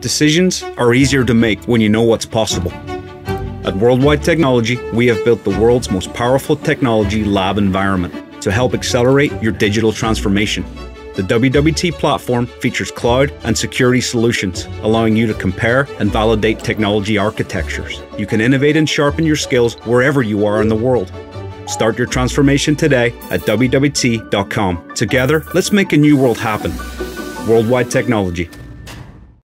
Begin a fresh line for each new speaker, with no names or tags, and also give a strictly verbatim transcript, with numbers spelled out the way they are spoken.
Decisions are easier to make when you know what's possible. At Worldwide Technology, we have built the world's most powerful technology lab environment to help accelerate your digital transformation. The W W T platform features cloud and security solutions, allowing you to compare and validate technology architectures. You can innovate and sharpen your skills wherever you are in the world. Start your transformation today at W W T dot com. Together, let's make a new world happen. Worldwide Technology.